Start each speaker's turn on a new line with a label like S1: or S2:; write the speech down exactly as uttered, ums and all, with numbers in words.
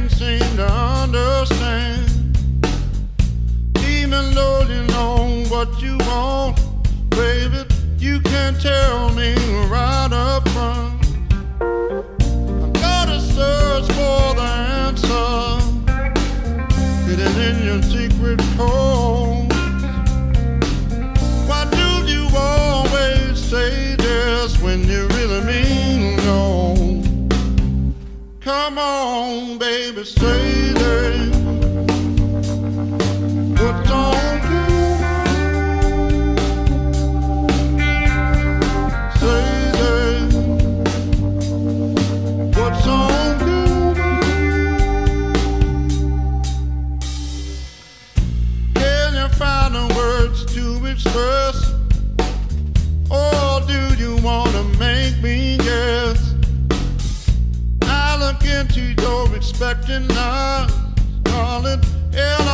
S1: can't seem to understand. Even though you know what you want, baby, you can't tell me right up front. I gotta search for the answer hidden in your secret code. Why do you always say yes when you really mean no? Come on, baby, say that. What's on you? Say that. What's on you? Can you find the words to express? Or do you wanna make me guess? I look into your expecting eyes, darling, and